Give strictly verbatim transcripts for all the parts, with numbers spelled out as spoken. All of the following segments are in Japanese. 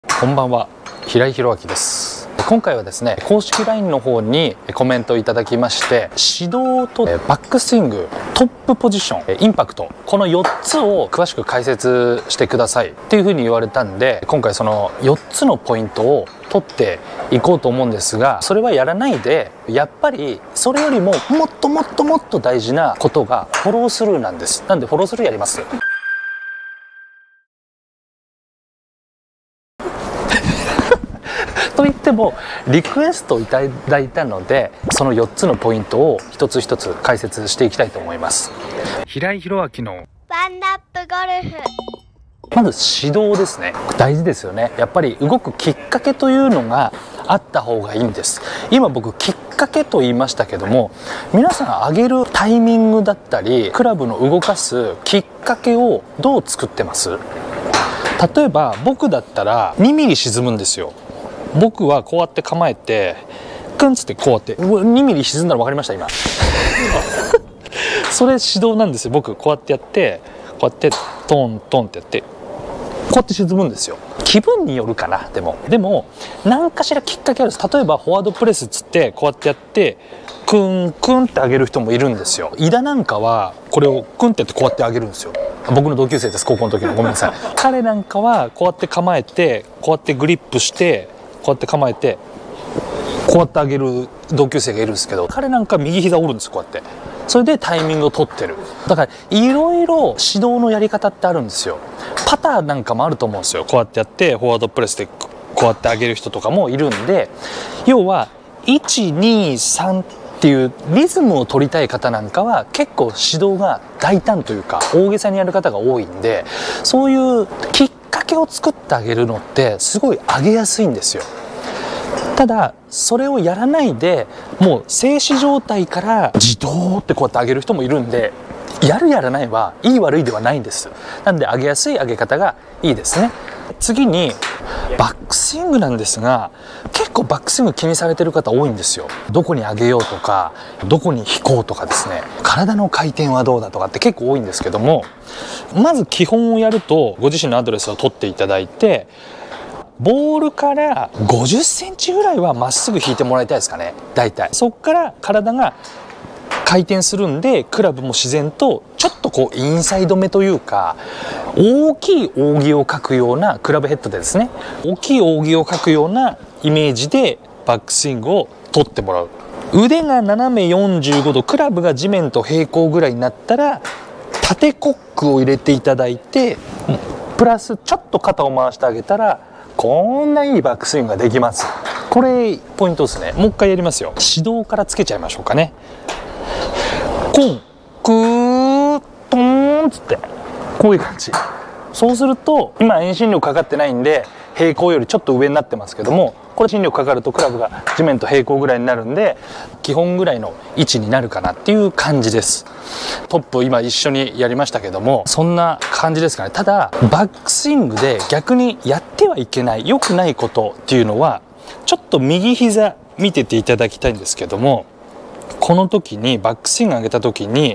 こんばんは、平井宏明です。今回はですね、公式 ライン の方にコメントいただきまして、指導とバックスイング、トップポジション、インパクト、このよっつを詳しく解説してくださいっていうふうに言われたんで、今回そのよっつのポイントを取っていこうと思うんですが、それはやらないで、やっぱりそれよりももっともっともっと大事なことがフォロースルーなんです。なんでフォロースルーやります。と言ってもリクエストをいただいたので、そのよっつのポイントを一つ一つ解説していきたいと思います。平井宏明のワンナップゴルフ。 まず指導ですね。大事ですよね。やっぱり動くきっかけというのがあった方がいいんです。今僕きっかけと言いましたけども、皆さん上げるタイミングだったりクラブの動かすきっかけをどう作ってます？例えば僕だったらにミリ沈むんですよ。僕はこうやって構えてクンつってこうやってにミリ沈んだの分かりました？今それ指導なんですよ。僕こうやってやってこうやってトントンってやってこうやって沈むんですよ。気分によるかな。でもでも何かしらきっかけあるんです。例えばフォワードプレスっつってこうやってやってクンクンって上げる人もいるんですよ。井田なんかはこれをクンってやってこうやって上げるんですよ。僕の同級生です、高校の時の。ごめんなさい。彼なんかはこうやって構えてこうやってグリップしてこうやって構えてこうやって上げる同級生がいるんですけど、彼なんか右膝折るんです。こうやってそれでタイミングを取ってる。だからいろいろ指導のやり方ってあるんですよ。パターなんかもあると思うんですよ。こうやってやってフォワードプレスでこうやって上げる人とかもいるんで、要はいちにさんっていうリズムを取りたい方なんかは結構指導が大胆というか大げさにやる方が多いんで、そういうきっかけを作ってあげるのってすごい上げやすいんですよ。ただそれをやらないでもう静止状態から自動ってこうやって上げる人もいるんで、やるやらないはいい悪いではないんです。なんで上げやすい上げ方がいいですね。次にバックスイングなんですが、結構バックスイング気にされてる方多いんですよ。どこに上げようとかどこに引こうとかですね、体の回転はどうだとかって結構多いんですけども、まず基本をやるとご自身のアドレスを取っていただいて、ボールからごじゅっセンチぐらいはまっすぐ引いてもらいたいですかね。だいたいそこから体が回転するんで、クラブも自然とちょっとこうインサイド目というか大きい扇を描くようなクラブヘッドでですね、大きい扇を描くようなイメージでバックスイングを取ってもらう。腕が斜めよんじゅうごど、クラブが地面と平行ぐらいになったら縦コックを入れていただいて、プラスちょっと肩を回してあげたらこんないいバックスイングができます。これポイントですね。もう一回やりますよ。指導からつけちゃいましょうかね。コンクートーンつってこういう感じ。そうすると今遠心力かかってないんで平行よりちょっと上になってますけども、これ心力かかるとクラブが地面と平行ぐらいになるんで基本ぐらいの位置になるかなっていう感じです。トップ今一緒にやりましたけども、そんな感じですかね。ただバックスイングで逆にやってはいけない良くないことっていうのは、ちょっと右膝見てていただきたいんですけども、この時にバックスイング上げた時に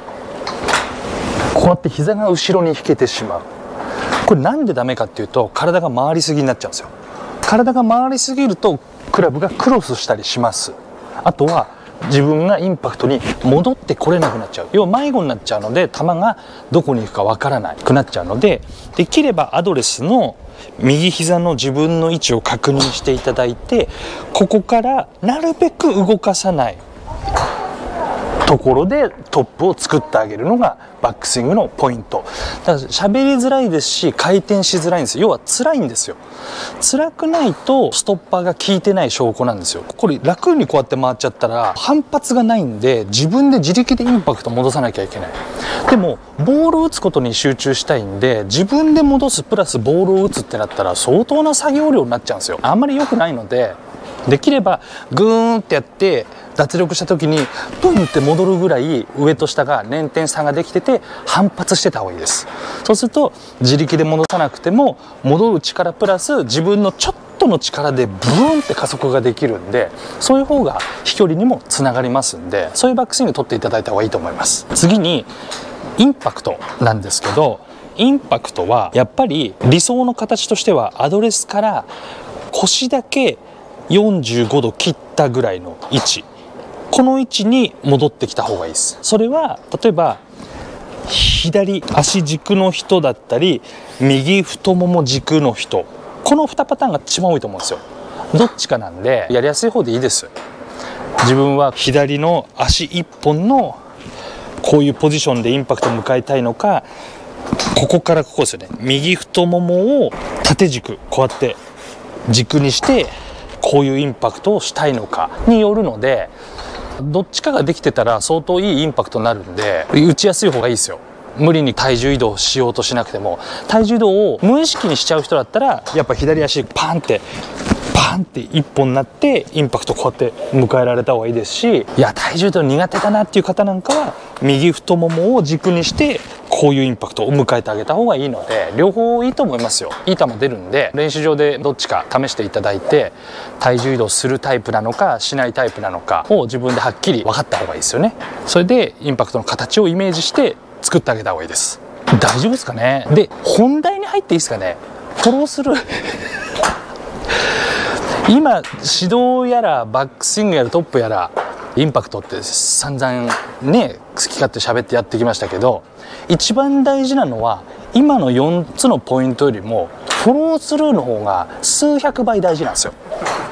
こうやって膝が後ろに引けてしまう。これなんでダメかっていうと、体が回りすぎになっちゃうんですよ。体が回りすぎるとクラブがクロスしたりします。あとは自分がインパクトに戻ってこれなくなっちゃう。要は迷子になっちゃうので、球がどこに行くかわからなくなっちゃうので、できればアドレスの右膝の自分の位置を確認していただいて、ここからなるべく動かさないところでトップを作ってあげるのがバックスイングのポイント。だから喋りづらいですし回転しづらいんです。要は辛いんですよ。辛くないとストッパーが効いてない証拠なんですよ。これ楽にこうやって回っちゃったら反発がないんで、自分で自力でインパクト戻さなきゃいけない。でもボールを打つことに集中したいんで、自分で戻すプラスボールを打つってなったら相当な作業量になっちゃうんですよ。あんまり良くないので、できればグーンってやって脱力した時にブンって戻るぐらい上と下が捻転差ができてて反発してた方がいいです。そうすると自力で戻さなくても戻る力プラス自分のちょっとの力でブーンって加速ができるんで、そういう方が飛距離にもつながりますんで、そういうバックスイング取っていただいた方がいいと思います。次にインパクトなんですけど、 インパクトはやっぱり理想の形としてはアドレスから腰だけよんじゅうごど切ったぐらいの位置、この位置に戻ってきた方がいいです。それは例えば左足軸の人だったり右太もも軸の人、このにパターンが一番多いと思うんですよ。どっちかなんでやりやすい方でいいです。自分は左の足一本のこういうポジションでインパクトを迎えたいのか、ここからここですよね、右太ももを縦軸こうやって軸にしてこういうインパクトをしたいのかによるので、どっちかができてたら相当いいインパクトになるんで打ちやすい方がいいですよ。無理に体重移動しようとしなくても、体重移動を無意識にしちゃう人だったらやっぱ左足パンってパンって一本になってインパクトこうやって迎えられた方がいいですし、いや体重移動苦手だなっていう方なんかは右太ももを軸にしてこういうインパクトを迎えてあげた方がいいので、両方いいと思いますよ。いい球出るんで練習場でどっちか試していただいて、体重移動するタイプなのかしないタイプなのかを自分ではっきり分かった方がいいですよね。それでインパクトの形をイメージして作ってあげた方がいいです。大丈夫ですかね。で本題に入っていいですかね。フォローする今指導やらバックスイングやらトップやらインパクトって散々ね好き勝手喋ってやってきましたけど、一番大事なのは今のよっつのポイントよりもフォロースルーの方が数百倍大事なんですよ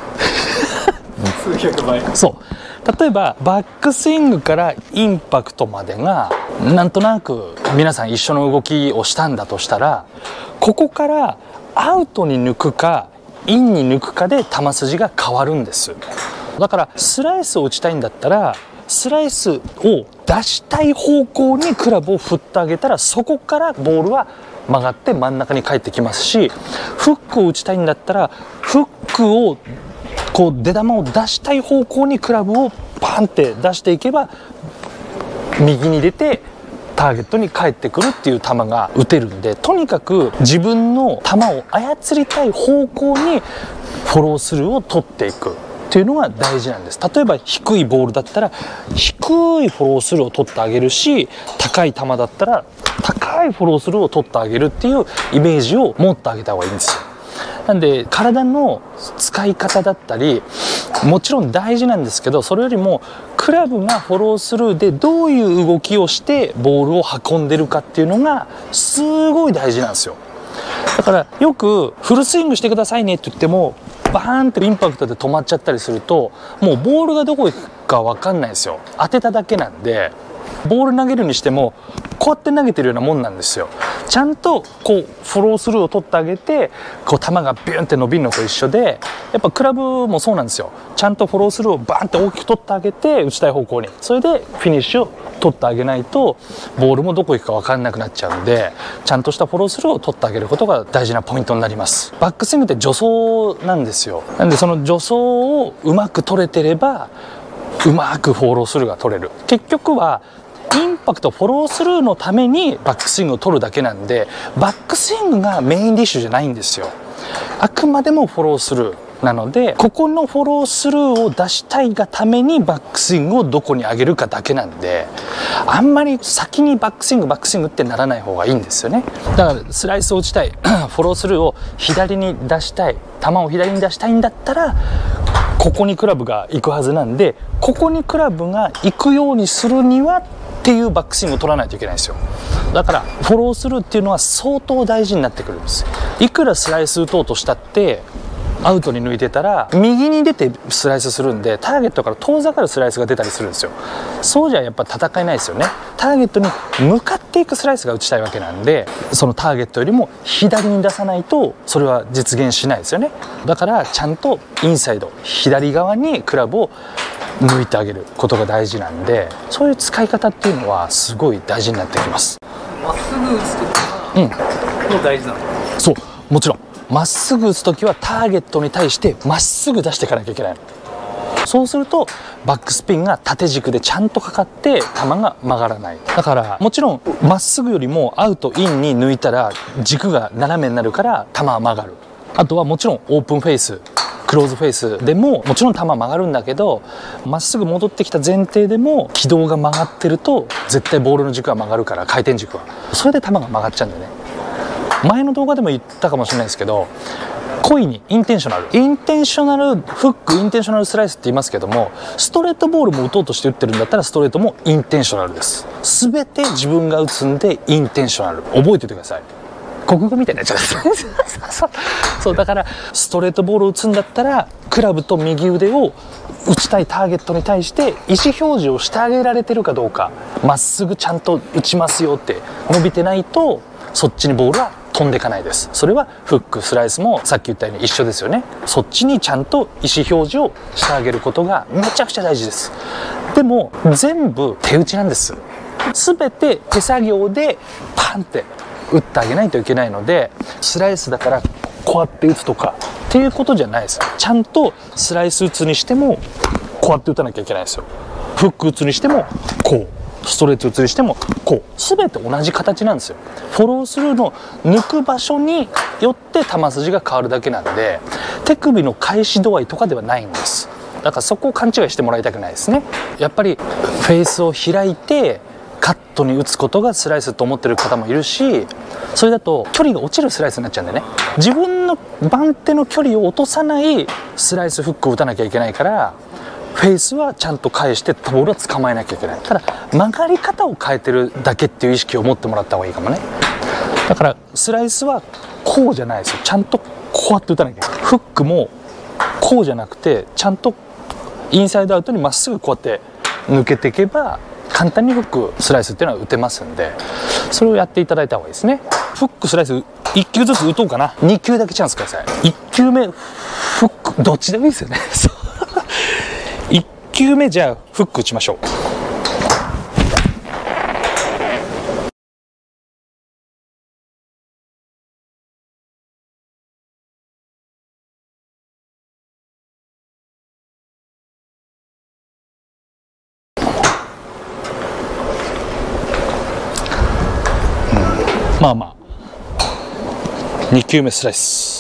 数百倍。 そう例えばバックスイングからインパクトまでがなんとなく皆さん一緒の動きをしたんだとしたら、ここからアウトに抜くかインに抜くかで球筋が変わるんです。だからスライスを打ちたいんだったらスライスを出したい方向にクラブを振ってあげたら、そこからボールは曲がって真ん中に返ってきますし、フックを打ちたいんだったらフックをこう出球を出したい方向にクラブをパンって出していけば右に出てターゲットに返ってくるっていう球が打てるんで、とにかく自分の球を操りたい方向にフォロースルーを取っていくっていうのが大事なんです。例えば低いボールだったら低いフォロースルーを取ってあげるし、高い球だったら高いフォロースルーを取ってあげるっていうイメージを持ってあげた方がいいんですよ。なんで体の使い方だったりもちろん大事なんですけど、それよりもクラブがフォロースルーでどういう動きをしてボールを運んでるかっていうのがすごい大事なんですよ。だからよくフルスイングしてくださいねって言ってもバーンってインパクトで止まっちゃったりすると、もうボールがどこ行くか分かんないですよ。当てただけなんで、ボール投げるにしてもこうやって投げてるようなもんなんですよ。ちゃんとこうフォロースルーを取ってあげてこう球がビュンって伸びるのと一緒で、やっぱクラブもそうなんですよ。ちゃんとフォロースルーをバーンって大きく取ってあげて打ちたい方向に、それでフィニッシュを取ってあげないとボールもどこ行くか分かんなくなっちゃうんで、ちゃんとしたフォロースルーを取ってあげることが大事なポイントになります。バックスイングって助走なんですよ。なんでその助走をうまく取れてればうまくフォロースルーが取れる。結局はインパクトフォロースルーのためにバックスイングを取るだけなんで、バックスイングがメインディッシュじゃないんですよ。あくまでもフォロースルーなので、ここのフォロースルーを出したいがためにバックスイングをどこに上げるかだけなんで、あんまり先にバックスイングバックスイングってならない方がいいんですよね。だからスライスを打ちたいフォロースルーを左に出したい、球を左に出したいんだったらここにクラブが行くはずなんで、ここにクラブが行くようにするにはっていうバックスイングを取らないといけないんですよ。だからフォロースルーっていうのは相当大事になってくるんです。いくらスライス打とうとしたってアウトに抜いてたら右に出てスライスするんで、ターゲットから遠ざかるスライスが出たりするんですよ。そうじゃやっぱ戦えないですよね。ターゲットに向かっていくスライスが打ちたいわけなんで、そのターゲットよりも左に出さないとそれは実現しないですよね。だからちゃんとインサイド左側にクラブを抜いてあげることが大事なんで、そういう使い方っていうのはすごい大事になってきます。 まっすぐ打つときはもう大事なの、 うん、そうもちろんまっすぐ打つ時はターゲットに対してまっすぐ出していかなきゃいけないの。そうするとバックスピンが縦軸でちゃんとかかって球が曲がらない。だからもちろんまっすぐよりもアウトインに抜いたら軸が斜めになるから球は曲がる。あとはもちろんオープンフェイスクローズフェイスでももちろん球は曲がるんだけど、まっすぐ戻ってきた前提でも軌道が曲がってると絶対ボールの軸が曲がるから、回転軸はそれで球が曲がっちゃうんだよね。 前の動画でも言ったかもしれないですけど、故意にインテンショナルインテンショナルフック、インテンショナルスライスって言いますけども、ストレートボールも打とうとして打ってるんだったらストレートもインテンショナルです。全て自分が打つんでインテンショナル、覚えておいてください。国語みたいになっちゃうそうだから、ストレートボールを打つんだったらクラブと右腕を打ちたいターゲットに対して意思表示をしてあげられてるかどうか、まっすぐちゃんと打ちますよって伸びてないとそっちにボールは飛んでいかないです。それはフックスライスもさっき言ったように一緒ですよね。そっちにちゃんと意思表示をしてあげることがめちゃくちゃ大事です。でも全部手打ちなんです。全て手作業でパンって打ってあげないといけないので、スライスだからこうやって打つとかっていうことじゃないです。ちゃんとスライス打つにしてもこうやって打たなきゃいけないですよ。フック打つにしてもこう、ストレート打つにしてもこう、全て同じ形なんですよ。フォロースルーの抜く場所によって球筋が変わるだけなんで、手首の返し度合いとかではないんです。だからそこを勘違いしてもらいたくないですね。やっぱりフェースを開いてカットに打つことがスライスと思ってる方もいるし、それだと距離が落ちるスライスになっちゃうんでね、自分の番手の距離を落とさないスライスフックを打たなきゃいけないから、フェースはちゃんと返してボールは捕まえなきゃいけない。ただ曲がり方を変えてるだけっていう意識を持ってもらった方がいいかもね。だからスライスはこうじゃないですよ。ちゃんとこうやって打たなきゃいけない。フックもこうじゃなくて、ちゃんとインサイドアウトにまっすぐこうやって抜けていけば簡単にフックスライスっていうのは打てますんで、それをやっていただいた方がいいですね。フックスライスいっきゅうずつ打とうかな。にきゅうだけチャンスください。いっきゅうめフックどっちでもいいですよねいっきゅうめじゃあフック打ちましょう。まあまあにきゅうめスライス。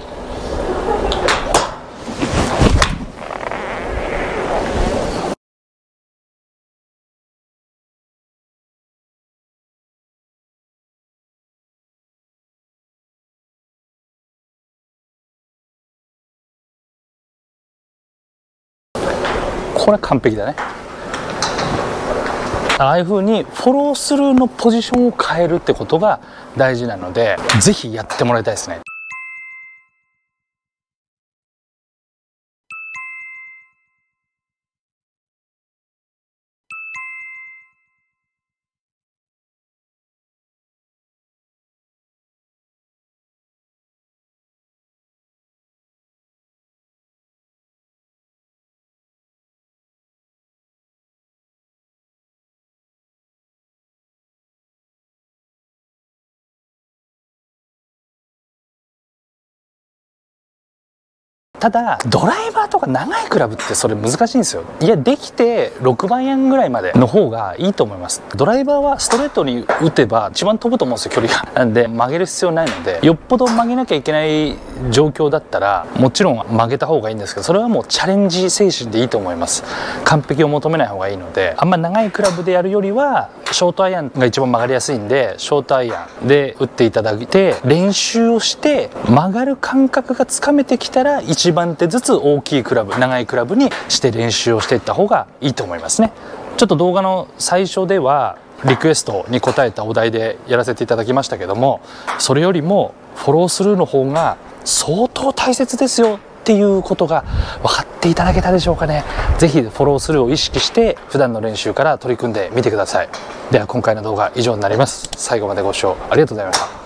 これは完璧だね。ああいう風にフォロースルーのポジションを変えるってことが大事なので、ぜひやってもらいたいですね。ただドライバーとか長いクラブってそれ難しいんですよ。いや、できてろくばんえんぐらいまでの方がいいと思います。ドライバーはストレートに打てば一番飛ぶと思うんですよ、距離が。なんで曲げる必要ないので、よっぽど曲げなきゃいけない状況だったらもちろん曲げた方がいいんですけど、それはもうチャレンジ精神でいいと思います。完璧を求めない方がいいので、あんま長いクラブでやるよりはショートアイアンが一番曲がりやすいんで、ショートアイアンで打っていただいて練習をして、曲がる感覚がつかめてきたらいちばん手ずつ大きいクラブ、長いクラブにして練習をしていった方がいいと思いますね。ちょっと動画の最初ではリクエストに答えたお題でやらせていただきましたけども、それよりもフォロースルーの方が相当大切ですよっていうことが分かっていただけたでしょうかね。ぜひフォロースルーを意識して普段の練習から取り組んでみてください。では今回の動画以上になります。最後までご視聴ありがとうございました。